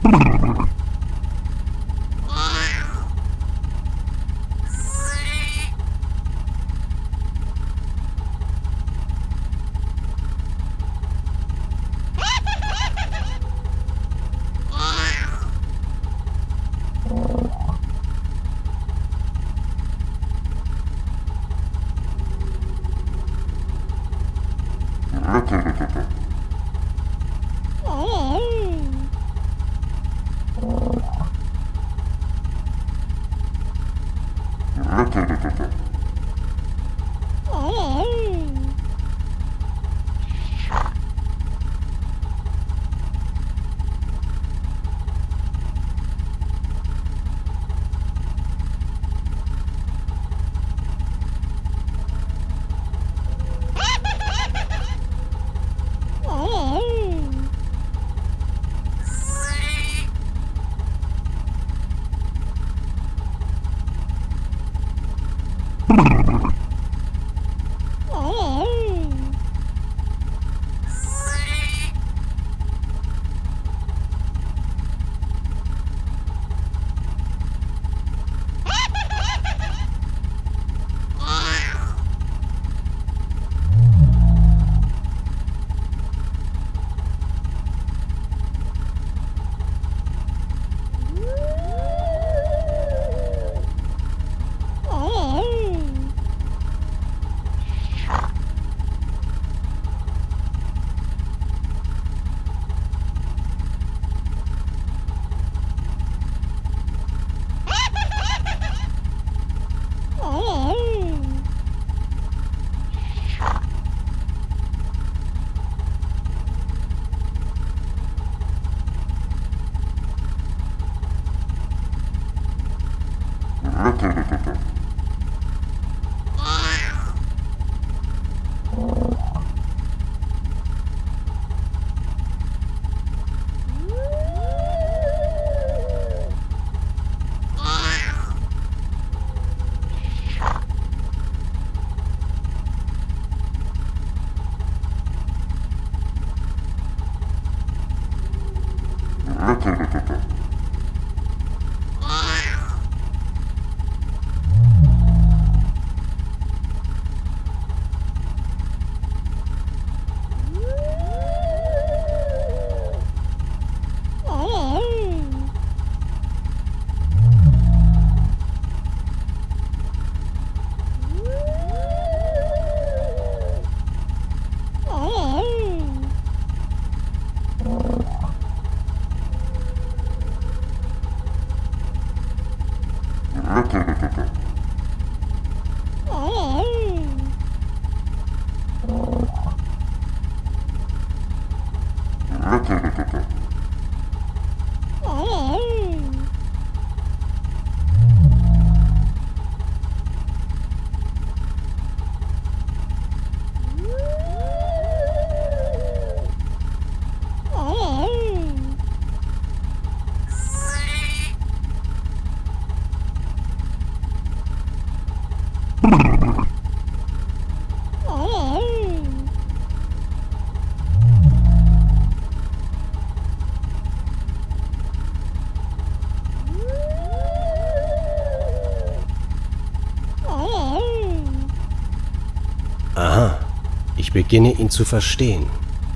Aha, ich beginne ihn zu verstehen.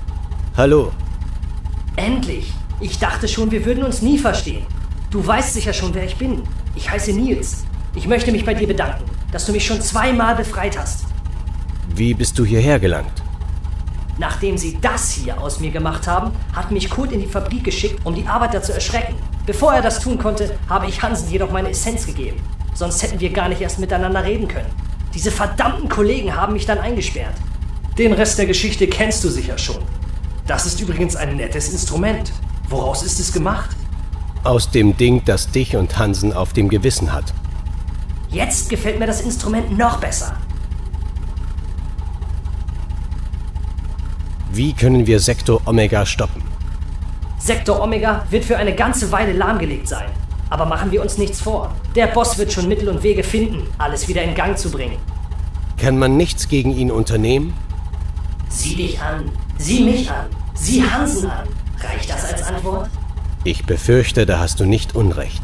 Hallo. Endlich! Ich dachte schon, wir würden uns nie verstehen. Du weißt sicher schon, wer ich bin. Ich heiße Nils. Ich möchte mich bei dir bedanken, dass du mich schon 2-mal befreit hast. Wie bist du hierher gelangt? Nachdem sie das hier aus mir gemacht haben, hat mich Kurt in die Fabrik geschickt, um die Arbeiter zu erschrecken. Bevor er das tun konnte, habe ich Hansen jedoch meine Essenz gegeben. Sonst hätten wir gar nicht erst miteinander reden können. Diese verdammten Kollegen haben mich dann eingesperrt. Den Rest der Geschichte kennst du sicher schon. Das ist übrigens ein nettes Instrument. Woraus ist es gemacht? Aus dem Ding, das dich und Hansen auf dem Gewissen hat. Jetzt gefällt mir das Instrument noch besser. Wie können wir Sektor Omega stoppen? Sektor Omega wird für eine ganze Weile lahmgelegt sein. Aber machen wir uns nichts vor. Der Boss wird schon Mittel und Wege finden, alles wieder in Gang zu bringen. Kann man nichts gegen ihn unternehmen? Sieh dich an. Sieh mich an. Sieh Hansen an. Reicht das als Antwort? Ich befürchte, da hast du nicht Unrecht.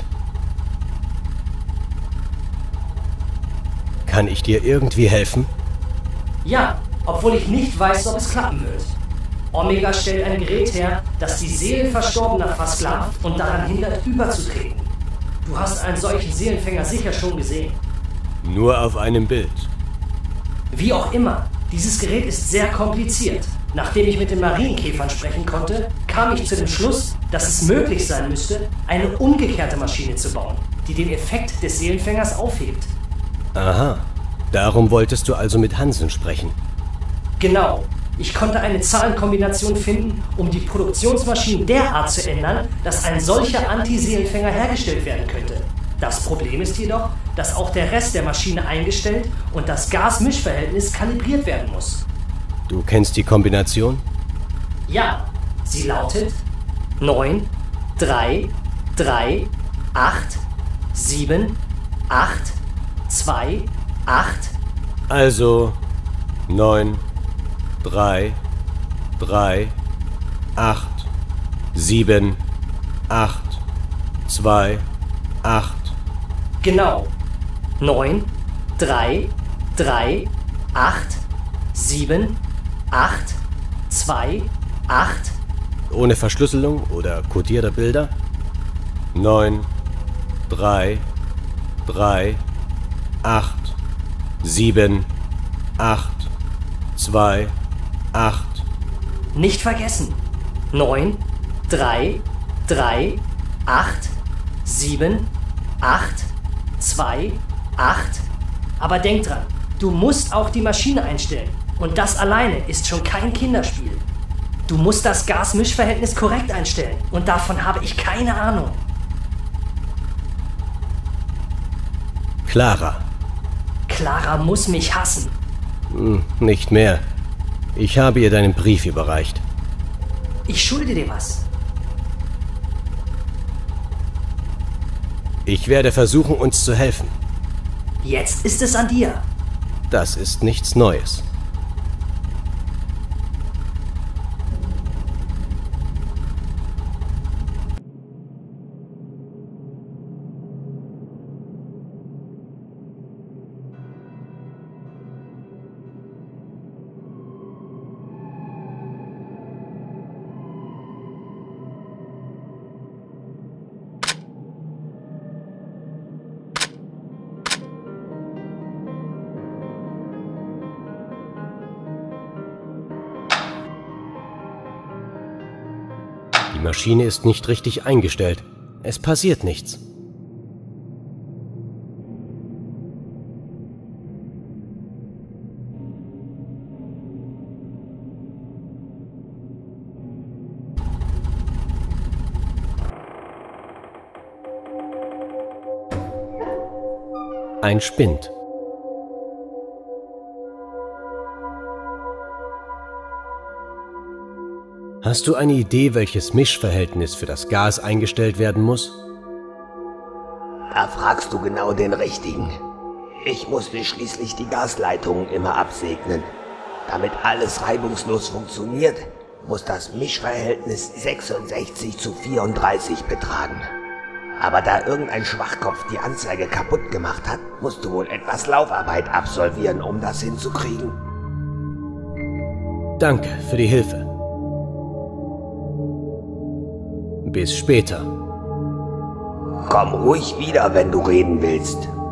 Kann ich dir irgendwie helfen? Ja, obwohl ich nicht weiß, ob es klappen wird. Omega stellt ein Gerät her, das die Seelen Verstorbener versklavt und daran hindert, überzutreten. Du hast einen solchen Seelenfänger sicher schon gesehen. Nur auf einem Bild. Wie auch immer, dieses Gerät ist sehr kompliziert. Nachdem ich mit den Marienkäfern sprechen konnte, kam ich zu dem Schluss, dass es möglich sein müsste, eine umgekehrte Maschine zu bauen, die den Effekt des Seelenfängers aufhebt. Aha, darum wolltest du also mit Hansen sprechen. Genau. Ich konnte eine Zahlenkombination finden, um die Produktionsmaschinen derart zu ändern, dass ein solcher Anti-Seelenfänger hergestellt werden könnte. Das Problem ist jedoch, dass auch der Rest der Maschine eingestellt und das Gas-Mischverhältnis kalibriert werden muss. Du kennst die Kombination? Ja, sie lautet 9, 3, 3, 8, 7, 8, 2, 8. Also 9, 3, 3, 8, 7, 8, 2, 8. Genau. 9, 3, 3, 8, 7, 8, 2, 8. Ohne Verschlüsselung oder kodierter Bilder? 9, 3, 3, 8, 7, 8, 2, 8. Nicht vergessen. 9, 3, 3, 8, 7, 8, 2, 8. Aber denk dran, du musst auch die Maschine einstellen. Und das alleine ist schon kein Kinderspiel. Du musst das Gas-Mischverhältnis korrekt einstellen. Und davon habe ich keine Ahnung. Clara. Clara muss mich hassen. Nicht mehr. Ich habe ihr deinen Brief überreicht. Ich schulde dir was. Ich werde versuchen, uns zu helfen. Jetzt ist es an dir. Das ist nichts Neues. Die Maschine ist nicht richtig eingestellt. Es passiert nichts. Ein Spind. Hast du eine Idee, welches Mischverhältnis für das Gas eingestellt werden muss? Da fragst du genau den Richtigen. Ich musste schließlich die Gasleitungen immer absegnen. Damit alles reibungslos funktioniert, muss das Mischverhältnis 66:34 betragen. Aber da irgendein Schwachkopf die Anzeige kaputt gemacht hat, musst du wohl etwas Laufarbeit absolvieren, um das hinzukriegen. Danke für die Hilfe. Bis später. Komm ruhig wieder, wenn du reden willst.